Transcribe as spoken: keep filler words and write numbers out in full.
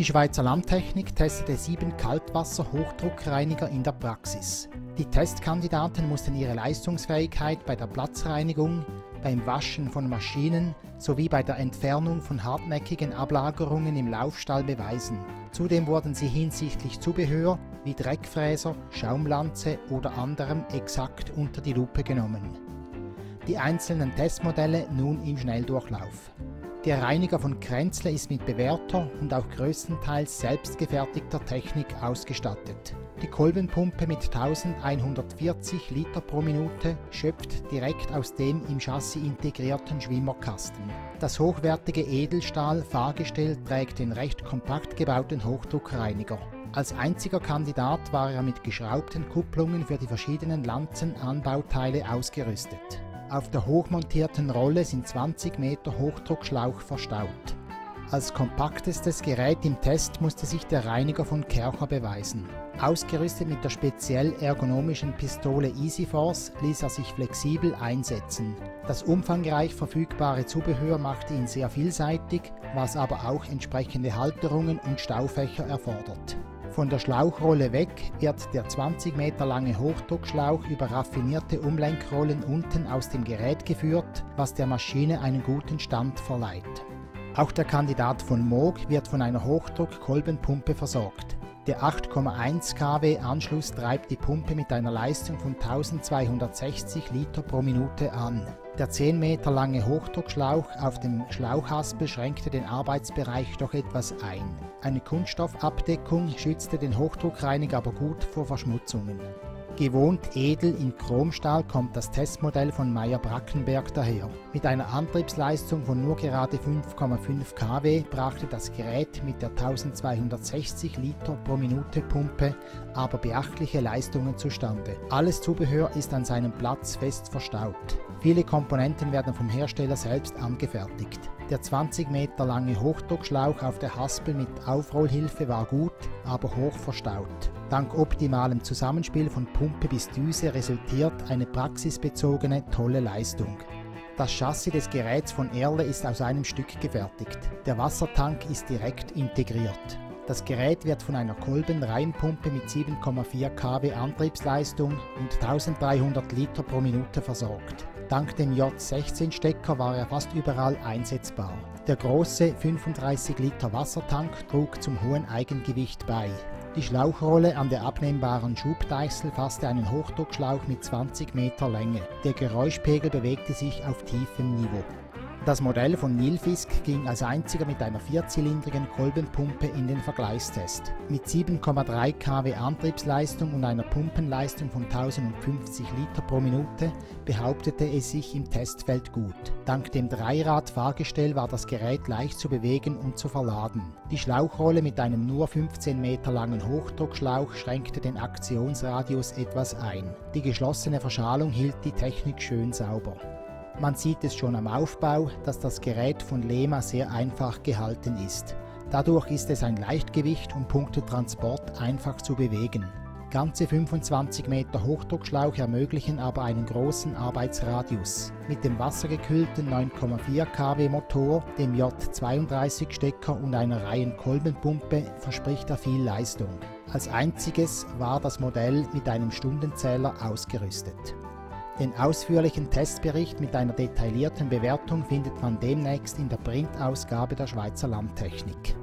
Die Schweizer Landtechnik testete sieben Kaltwasser-Hochdruckreiniger in der Praxis. Die Testkandidaten mussten ihre Leistungsfähigkeit bei der Platzreinigung, beim Waschen von Maschinen sowie bei der Entfernung von hartnäckigen Ablagerungen im Laufstall beweisen. Zudem wurden sie hinsichtlich Zubehör wie Dreckfräser, Schaumlanze oder anderem exakt unter die Lupe genommen. Die einzelnen Testmodelle nun im Schnelldurchlauf. Der Reiniger von Kränzle ist mit bewährter und auch größtenteils selbstgefertigter Technik ausgestattet. Die Kolbenpumpe mit eintausendeinhundertvierzig Liter pro Minute schöpft direkt aus dem im Chassis integrierten Schwimmerkasten. Das hochwertige Edelstahl-Fahrgestell trägt den recht kompakt gebauten Hochdruckreiniger. Als einziger Kandidat war er mit geschraubten Kupplungen für die verschiedenen Lanzenanbauteile ausgerüstet. Auf der hochmontierten Rolle sind zwanzig Meter Hochdruckschlauch verstaut. Als kompaktestes Gerät im Test musste sich der Reiniger von Kercher beweisen. Ausgerüstet mit der speziell ergonomischen Pistole EasyForce ließ er sich flexibel einsetzen. Das umfangreich verfügbare Zubehör machte ihn sehr vielseitig, was aber auch entsprechende Halterungen und Staufächer erfordert. Von der Schlauchrolle weg wird der zwanzig Meter lange Hochdruckschlauch über raffinierte Umlenkrollen unten aus dem Gerät geführt, was der Maschine einen guten Stand verleiht. Auch der Kandidat von Moog wird von einer Hochdruck-Kolbenpumpe versorgt. Der acht Komma eins Kilowatt Anschluss treibt die Pumpe mit einer Leistung von eintausendzweihundertsechzig Liter pro Minute an. Der zehn Meter lange Hochdruckschlauch auf dem Schlauchhaspel schränkte den Arbeitsbereich doch etwas ein. Eine Kunststoffabdeckung schützte den Hochdruckreiniger aber gut vor Verschmutzungen. Gewohnt edel in Chromstahl kommt das Testmodell von Meyer-Brackenberg daher. Mit einer Antriebsleistung von nur gerade fünf Komma fünf Kilowatt brachte das Gerät mit der eintausendzweihundertsechzig Liter pro Minute Pumpe aber beachtliche Leistungen zustande. Alles Zubehör ist an seinem Platz fest verstaut. Viele Komponenten werden vom Hersteller selbst angefertigt. Der zwanzig Meter lange Hochdruckschlauch auf der Haspel mit Aufrollhilfe war gut, aber hoch verstaut. Dank optimalem Zusammenspiel von Pumpe bis Düse resultiert eine praxisbezogene, tolle Leistung. Das Chassis des Geräts von Erle ist aus einem Stück gefertigt. Der Wassertank ist direkt integriert. Das Gerät wird von einer Kolben-Reihenpumpe mit sieben Komma vier Kilowatt Antriebsleistung und eintausenddreihundert Liter pro Minute versorgt. Dank dem J sechzehn Stecker war er fast überall einsetzbar. Der große fünfunddreißig Liter Wassertank trug zum hohen Eigengewicht bei. Die Schlauchrolle an der abnehmbaren Schubdeichsel fasste einen Hochdruckschlauch mit zwanzig Meter Länge. Der Geräuschpegel bewegte sich auf tiefem Niveau. Das Modell von Nilfisk ging als einziger mit einer vierzylindrigen Kolbenpumpe in den Vergleichstest. Mit sieben Komma drei Kilowatt Antriebsleistung und einer Pumpenleistung von tausendfünfzig Liter pro Minute behauptete es sich im Testfeld gut. Dank dem Dreirad-Fahrgestell war das Gerät leicht zu bewegen und zu verladen. Die Schlauchrolle mit einem nur fünfzehn Meter langen Hochdruckschlauch schränkte den Aktionsradius etwas ein. Die geschlossene Verschalung hielt die Technik schön sauber. Man sieht es schon am Aufbau, dass das Gerät von Lema sehr einfach gehalten ist. Dadurch ist es ein Leichtgewicht und punkto Transport einfach zu bewegen. Ganze fünfundzwanzig Meter Hochdruckschlauch ermöglichen aber einen großen Arbeitsradius. Mit dem wassergekühlten neun Komma vier Kilowatt Motor, dem J zweiunddreißig Stecker und einer Reihenkolbenpumpe verspricht er viel Leistung. Als einziges war das Modell mit einem Stundenzähler ausgerüstet. Den ausführlichen Testbericht mit einer detaillierten Bewertung findet man demnächst in der Printausgabe der Schweizer Landtechnik.